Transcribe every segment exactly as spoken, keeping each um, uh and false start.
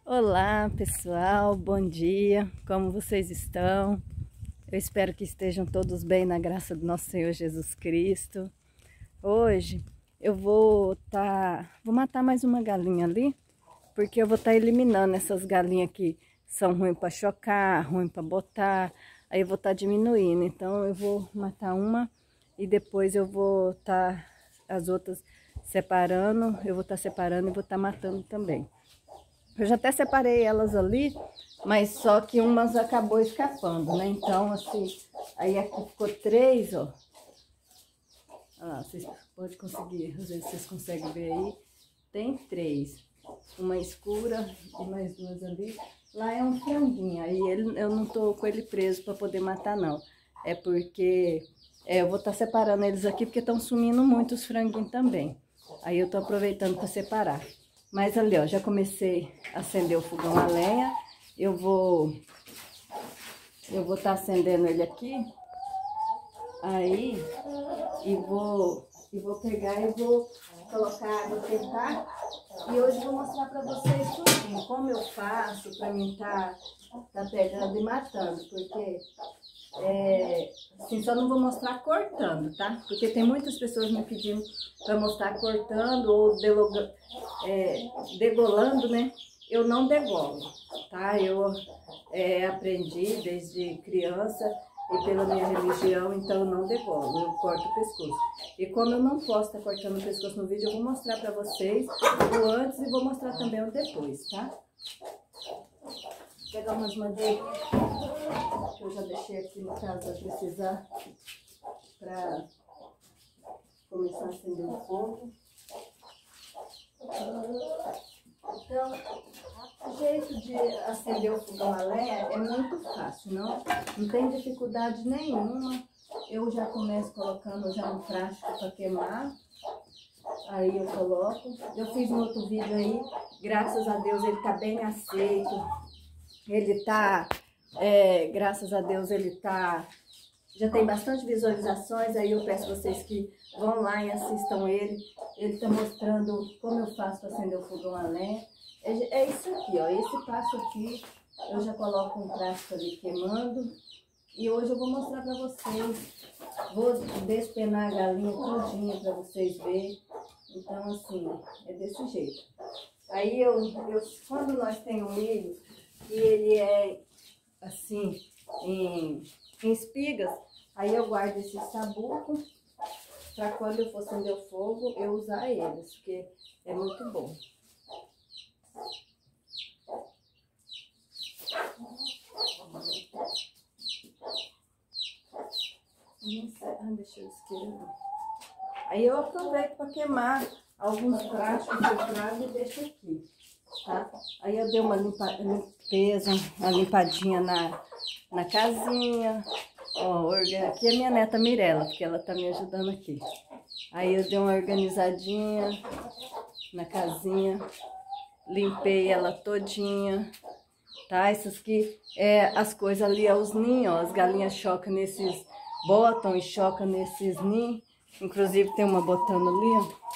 Olá pessoal, bom dia, como vocês estão? Eu espero que estejam todos bem na graça do nosso Senhor Jesus Cristo. Hoje eu vou tá, vou matar mais uma galinha ali, porque eu vou estar tá eliminando essas galinhas que são ruins para chocar, ruins para botar, aí eu vou estar tá diminuindo. Então eu vou matar uma e depois eu vou estar tá, as outras separando, eu vou estar tá separando e vou estar tá matando também. Eu já até separei elas ali, mas só que umas acabou escapando, né? Então, assim, aí aqui ficou três, ó. Olha lá, vocês podem conseguir, às vezes vocês conseguem ver aí. Tem três. Uma escura e mais duas ali. Lá é um franguinho, aí ele, eu não tô com ele preso para poder matar, não. É porque é, eu vou estar tá separando eles aqui, porque estão sumindo muito os franguinhos também. Aí eu tô aproveitando para separar. Mas ali, ó, já comecei a acender o fogão a lenha. Eu vou... Eu vou estar tá acendendo ele aqui. Aí, e vou... E vou pegar e vou colocar água quentar. E hoje eu vou mostrar pra vocês tudinho, como eu faço pra mim tá, tá pegando e matando. Porque... É, assim, só não vou mostrar cortando, tá? Porque tem muitas pessoas me pedindo para mostrar cortando ou deloga, é, degolando, né? Eu não degolo, tá? Eu é, aprendi desde criança e pela minha religião, então eu não degolo, eu corto o pescoço. E como eu não posso estar cortando o pescoço no vídeo, eu vou mostrar para vocês o antes e vou mostrar também o depois, tá? Vou pegar umas manteigas que eu já deixei aqui no caso vai precisar para começar a acender o fogo. Então, o jeito de acender o fogão a lenha é muito fácil, não, não tem dificuldade nenhuma. Eu já começo colocando já um plástico para queimar. Aí eu coloco. Eu fiz um outro vídeo aí, graças a Deus ele tá bem aceito. Ele tá, é, graças a Deus ele tá, já tem bastante visualizações, aí eu peço vocês que vão lá e assistam ele. Ele tá mostrando como eu faço para acender o fogão a lenha. É, é isso aqui, ó, esse passo aqui, eu já coloco um plástico ali queimando. E hoje eu vou mostrar para vocês, vou despenar a galinha todinha para vocês verem. Então assim, é desse jeito. Aí eu, eu quando nós temos milho, e ele é assim, em, em espigas, aí eu guardo esse sabuco para quando eu for acender o fogo, eu usar eles, porque é muito bom. Ah, deixa eu esquecer. Aí eu aproveito para queimar alguns pratos que eu trago e deixo aqui. Tá? Aí eu dei uma limpa, limpeza, uma limpadinha na, na casinha. Ó, orga... Aqui é minha neta Mirella, porque ela tá me ajudando aqui. Aí eu dei uma organizadinha na casinha, limpei ela todinha, tá? Essas aqui, é, as coisas ali, é os ninhos, ó, as galinhas chocam nesses, botam e chocam nesses ninhos. Inclusive tem uma botando ali, ó.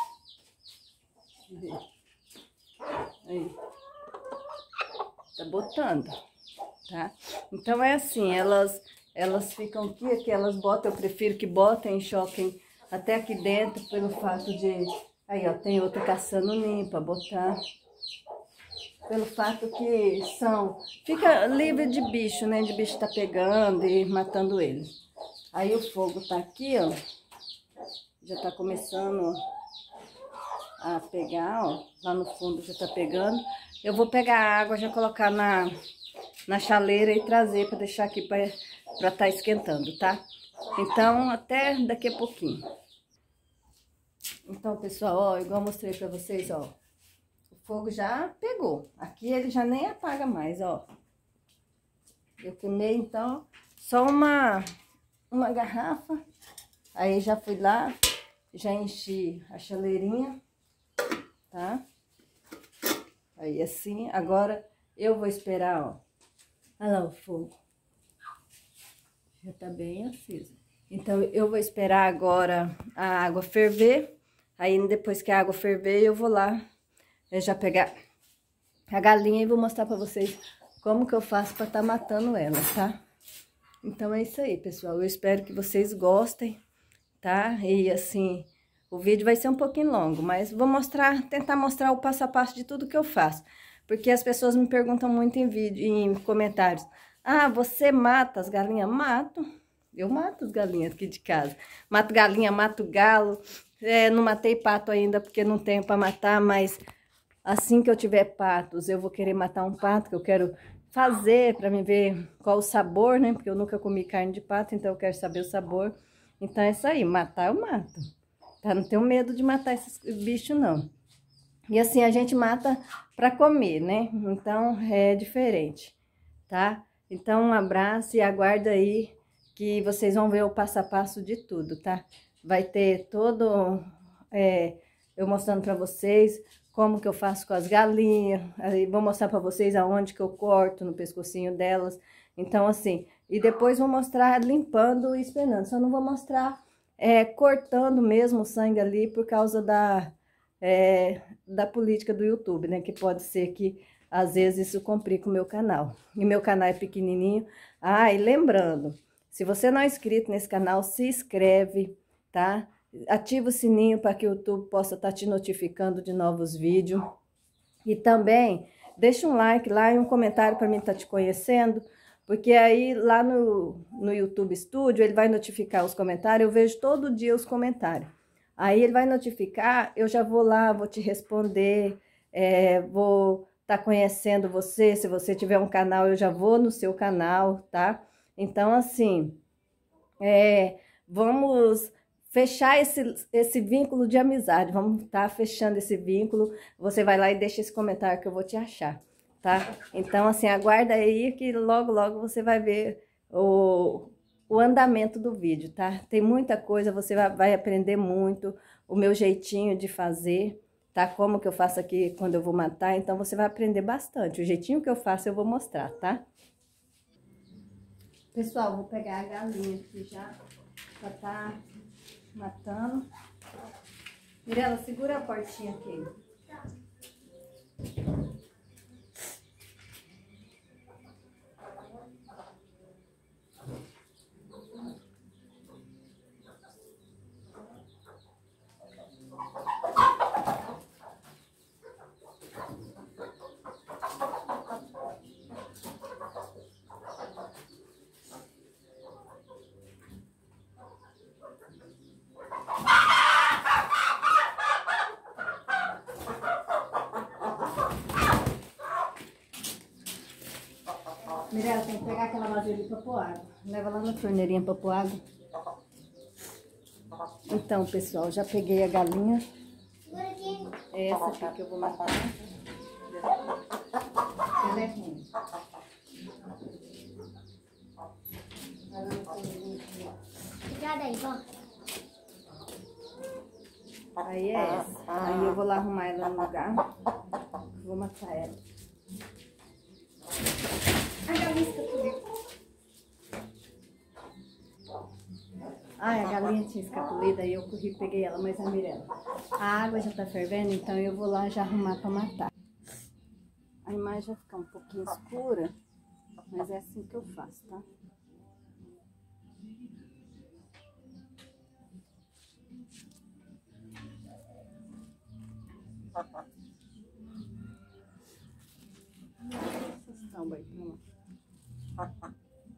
Aí, tá botando, tá? Então é assim, elas elas ficam aqui, aqui elas botam, eu prefiro que botem e choquem até aqui dentro, pelo fato de... Aí, ó, tem outra caçando ninho pra botar. Pelo fato que são... Fica livre de bicho, né? De bicho tá pegando e matando eles. Aí o fogo tá aqui, ó. Já tá começando a pegar, ó. Lá no fundo já tá pegando. Eu vou pegar a água, já colocar na, na chaleira e trazer para deixar aqui para estar tá esquentando, tá? Então, até daqui a pouquinho. Então, pessoal, ó, igual eu mostrei para vocês, ó. O fogo já pegou. Aqui ele já nem apaga mais, ó. Eu queimei, então, só uma, uma garrafa. Aí já fui lá, já enchi a chaleirinha, tá? Aí assim, agora eu vou esperar, ó. Olha lá o fogo. Já tá bem aceso. Então eu vou esperar agora a água ferver. Aí depois que a água ferver, eu vou lá eu já pegar a galinha e vou mostrar pra vocês como que eu faço pra tá matando ela, tá? Então é isso aí, pessoal. Eu espero que vocês gostem, tá? E assim, o vídeo vai ser um pouquinho longo, mas vou mostrar, tentar mostrar o passo a passo de tudo que eu faço. Porque as pessoas me perguntam muito em vídeo, em comentários. Ah, você mata as galinhas? Mato. Eu mato as galinhas aqui de casa. Mato galinha, mato galo. É, não matei pato ainda porque não tenho para matar, mas assim que eu tiver patos, eu vou querer matar um pato que eu quero fazer para me ver qual o sabor, né? Porque eu nunca comi carne de pato, então eu quero saber o sabor. Então é isso aí, matar eu mato. Tá? Não tenho medo de matar esses bichos, não. E assim, a gente mata para comer, né? Então é diferente, tá? Então um abraço e aguarda aí que vocês vão ver o passo a passo de tudo, tá? Vai ter todo, é, eu mostrando para vocês como que eu faço com as galinhas, aí vou mostrar para vocês aonde que eu corto no pescocinho delas. Então assim, e depois vou mostrar limpando e espenando, só não vou mostrar é, cortando mesmo o sangue ali por causa da, é, da política do YouTube, né? Que pode ser que às vezes isso complica o meu canal. E meu canal é pequenininho. Ah, e lembrando, se você não é inscrito nesse canal, se inscreve, tá? Ativa o sininho para que o YouTube possa estar te notificando de novos vídeos. E também deixa um like lá e um comentário para mim estar te conhecendo, porque aí lá no, no YouTube Studio ele vai notificar os comentários, eu vejo todo dia os comentários. Aí ele vai notificar, eu já vou lá, vou te responder, é, vou estar conhecendo você, se você tiver um canal eu já vou no seu canal, tá? Então assim, é, vamos fechar esse, esse vínculo de amizade, vamos estar fechando esse vínculo, você vai lá e deixa esse comentário que eu vou te achar, tá? Então, assim, aguarda aí que logo, logo você vai ver o, o andamento do vídeo, tá? Tem muita coisa, você vai, vai aprender muito, o meu jeitinho de fazer, tá? Como que eu faço aqui quando eu vou matar, então você vai aprender bastante. O jeitinho que eu faço eu vou mostrar, tá? Pessoal, vou pegar a galinha aqui já, pra tá matando. Mirela, segura a portinha aqui. Mirela, tem que pegar aquela vasilha pra pôr água. Leva lá na torneirinha pra pôr água. Então, pessoal, já peguei a galinha. É essa aqui que eu vou matar. Ela é ruim. Cuidado aí, vó. Aí é essa. Aí eu vou lá arrumar ela no lugar. Vou matar ela. A galinha escapuliu. Ai, a galinha tinha escapulido, aí eu corri e peguei ela, mas a Mirela. A água já tá fervendo, então eu vou lá já arrumar pra matar. A imagem vai ficar um pouquinho escura, mas é assim que eu faço, tá? Essas tambas aí pra lá.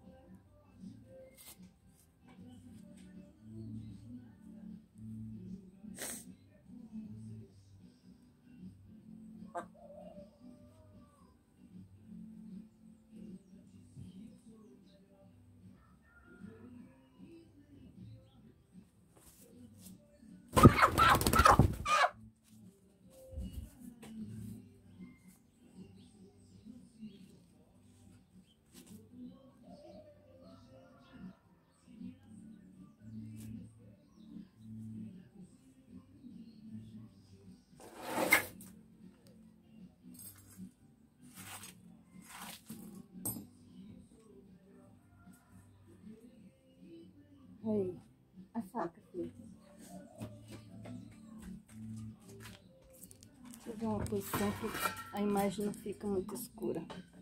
Aí, a faca, filho. Deixa eu ver uma posição que a imagem não fica muito escura.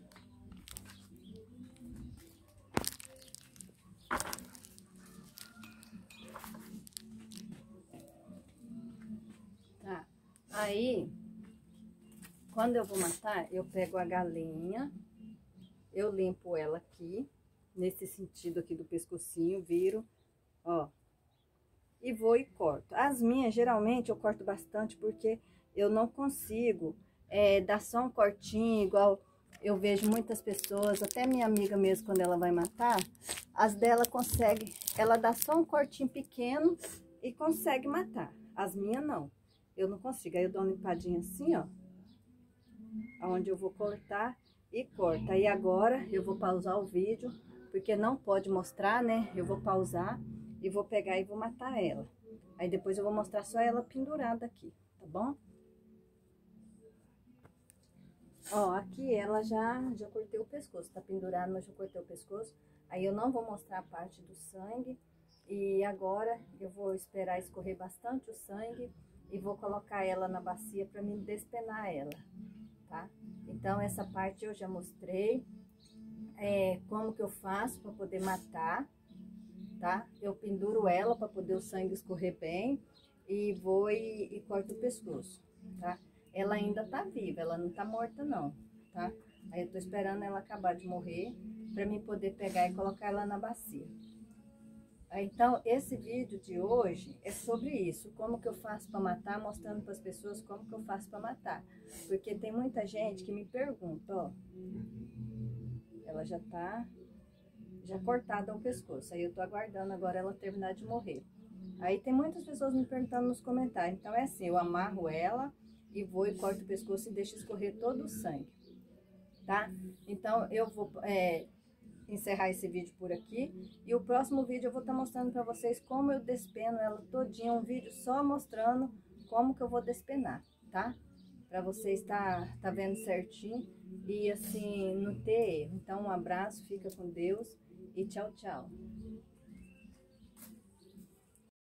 Tá, aí, quando eu vou matar, eu pego a galinha, eu limpo ela aqui, nesse sentido aqui do pescocinho, viro, ó, e vou e corto. As minhas, geralmente, eu corto bastante porque eu não consigo é, dar só um cortinho, igual eu vejo muitas pessoas, até minha amiga mesmo, quando ela vai matar, as dela consegue, ela dá só um cortinho pequeno e consegue matar. As minhas não, eu não consigo. Aí eu dou uma limpadinha assim, ó, aonde eu vou cortar e corta. Aí agora eu vou pausar o vídeo, porque não pode mostrar, né? Eu vou pausar e vou pegar e vou matar ela. Aí depois eu vou mostrar só ela pendurada aqui, tá bom? Ó, aqui ela já, já cortei o pescoço, tá pendurada, mas já cortei o pescoço. Aí eu não vou mostrar a parte do sangue. E agora eu vou esperar escorrer bastante o sangue e vou colocar ela na bacia para mim despenar ela, tá? Então essa parte eu já mostrei, é, como que eu faço para poder matar, tá? Eu penduro ela para poder o sangue escorrer bem e vou e, e corto o pescoço, tá? Ela ainda tá viva, ela não tá morta não, tá? Aí eu tô esperando ela acabar de morrer para mim poder pegar e colocar ela na bacia. Então, esse vídeo de hoje é sobre isso, como que eu faço para matar, mostrando para as pessoas como que eu faço para matar. Porque tem muita gente que me pergunta, ó, ela já tá já cortada ao pescoço, aí eu tô aguardando agora ela terminar de morrer. Aí tem muitas pessoas me perguntando nos comentários, então é assim, eu amarro ela e vou e corto o pescoço e deixo escorrer todo o sangue, tá? Então, eu vou... É, encerrar esse vídeo por aqui, e o próximo vídeo eu vou estar tá mostrando para vocês como eu despeno ela todinha, um vídeo só mostrando como que eu vou despenar, tá? Para vocês tá, tá vendo certinho e assim não ter erro. Então um abraço, fica com Deus e tchau, tchau.